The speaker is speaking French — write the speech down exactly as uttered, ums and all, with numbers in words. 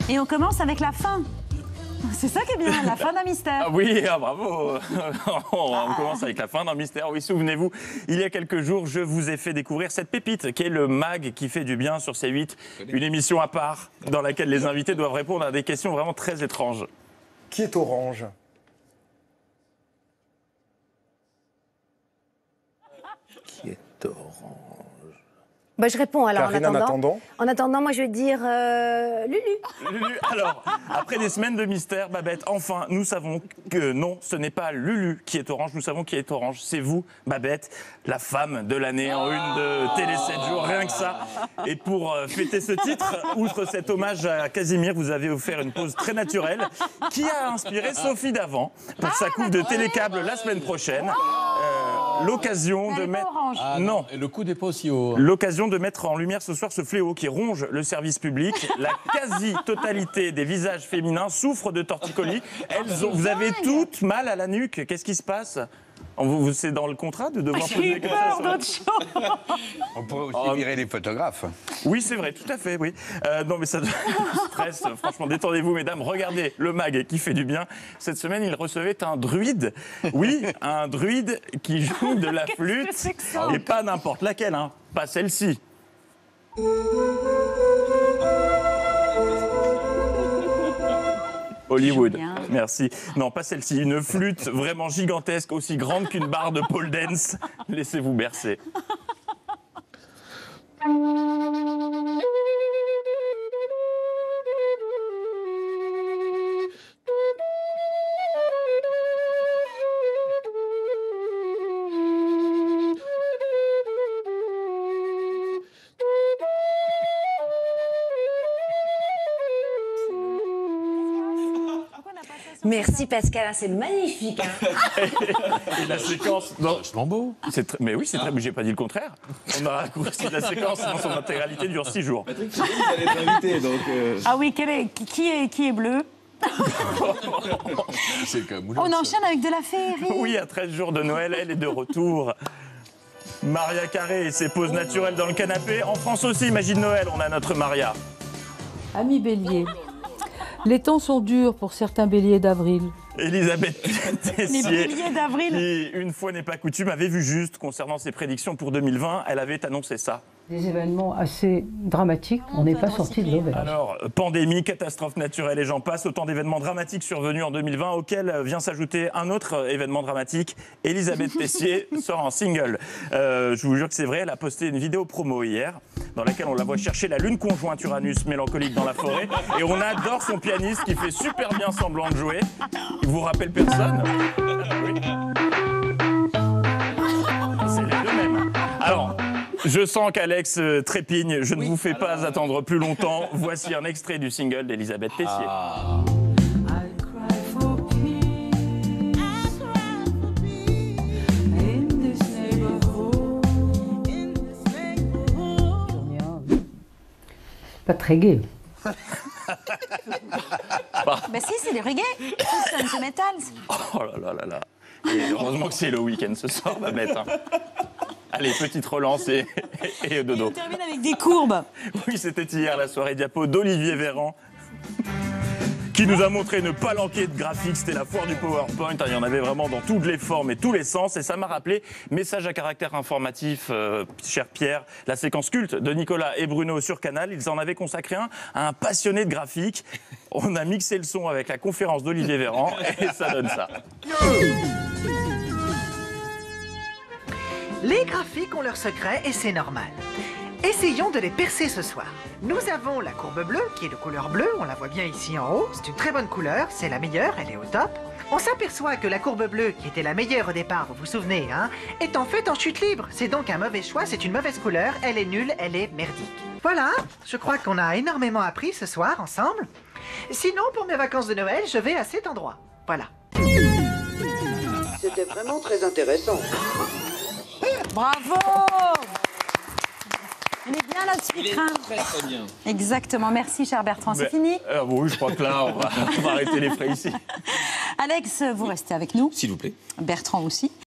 Et on commence avec la fin. C'est ça qui est bien, la fin d'un mystère. Ah oui, ah, bravo. On commence avec la fin d'un mystère. Oui, souvenez-vous, il y a quelques jours, je vous ai fait découvrir cette pépite qui est le mag qui fait du bien sur C huit. Une émission à part dans laquelle les invités doivent répondre à des questions vraiment très étranges. Qui est orange? Qui est orange? Bah, je réponds alors Karine, en attendant. en attendant. En attendant, moi je vais dire euh, Lulu. Lulu, alors, après des semaines de mystère, Babette, enfin, nous savons que non, ce n'est pas Lulu qui est orange, nous savons qui est orange. C'est vous, Babette, la femme de l'année en une de Télé sept jours, rien que ça. Et pour euh, fêter ce titre, outre cet hommage à Casimir, vous avez offert une pause très naturelle qui a inspiré Sophie Davant pour sa couve de télécâble la semaine prochaine. Euh, L'occasion de mettre... Ah, non. Et le coup n'est pas aussi haut. L'occasion de mettre en lumière ce soir ce fléau qui ronge le service public. La quasi-totalité des visages féminins souffrent de torticolis. Elles ont, vous avez toutes mal à la nuque. Qu'est-ce qui se passe? Vous- C'est dans le contrat de devoir poser des questions? On pourrait aussi virer les photographes. Oui, c'est vrai, tout à fait, oui. Euh, non, mais ça stress. Franchement, détendez-vous, mesdames. Regardez le mag qui fait du bien. Cette semaine, il recevait un druide. Oui, un druide qui joue de la flûte. Et pas n'importe laquelle, hein. Pas celle-ci. Hollywood, Julien. merci. Non, pas celle-ci. Une flûte vraiment gigantesque, aussi grande qu'une barre de pole dance. Laissez-vous bercer. Merci Pascal, c'est magnifique. Hein. Et la séquence... non, Vachement beau. c'est tr- mais oui, c'est très... mais j'ai pas dit le contraire. On a raccourci la séquence dans son intégralité, dure six jours. Patrick, c'est bien, vous allez être invité, donc... euh, Ah oui, quel est, qui, est, qui est bleu? C'est comme On enchaîne avec de la féerie. Oui, à treize jours de Noël, elle est de retour. Maria Carré et ses poses naturelles dans le canapé. En France aussi, magie de Noël, on a notre Maria. Amis bélier, les temps sont durs pour certains béliers d'avril. Elisabeth Les Tessier, billets d'avril. qui, une fois n'est pas coutume, avait vu juste concernant ses prédictions pour deux mille vingt. Elle avait annoncé ça. Des événements assez dramatiques, on n'est pas sorti de l'auberge. Alors, pandémie, catastrophe naturelle et j'en passe, autant d'événements dramatiques survenus en deux mille vingt, auxquels vient s'ajouter un autre événement dramatique. Elisabeth Tessier sort en single. Euh, je vous jure que c'est vrai, elle a posté une vidéo promo hier, dans laquelle on la voit chercher la lune conjointe Uranus mélancolique dans la forêt. Et on adore son pianiste qui fait super bien semblant de jouer. Il vous rappelle personne? Oui. C'est les deux mêmes. Alors... je sens qu'Alex euh, trépigne, je ne vous fais pas attendre plus longtemps. Voici un extrait du single d'Elisabeth Tessier. Ah. Pas très gai. Bah si, c'est du reggae. C'est un metal. Oh là là là là. Et heureusement que c'est le week-end ce soir, Babette. Hein. Allez, petite relance et, et, et dodo. On termine avec des courbes. Oui, c'était hier la soirée diapo d'Olivier Véran, qui nous a montré une palanquée de graphiques. C'était la foire du PowerPoint. Il y en avait vraiment dans toutes les formes et tous les sens. Et ça m'a rappelé, message à caractère informatif, euh, cher Pierre, la séquence culte de Nicolas et Bruno sur Canal. Ils en avaient consacré un à un passionné de graphique. On a mixé le son avec la conférence d'Olivier Véran et ça donne ça. Les graphiques ont leurs secrets et c'est normal. Essayons de les percer ce soir. Nous avons la courbe bleue, qui est de couleur bleue, on la voit bien ici en haut. C'est une très bonne couleur, c'est la meilleure, elle est au top. On s'aperçoit que la courbe bleue, qui était la meilleure au départ, vous vous souvenez, hein, est en fait en chute libre. C'est donc un mauvais choix, c'est une mauvaise couleur, elle est nulle, elle est merdique. Voilà, je crois qu'on a énormément appris ce soir ensemble. Sinon, pour mes vacances de Noël, je vais à cet endroit. Voilà. C'était vraiment très intéressant. Bravo! Il est bien notre Il est sucrin. très très bien. Exactement. Merci, cher Bertrand. C'est Mais- fini? euh, bon, oui, je crois que là, on va, on va arrêter les frais ici. Alex, vous restez avec nous. S'il vous plaît. Bertrand aussi.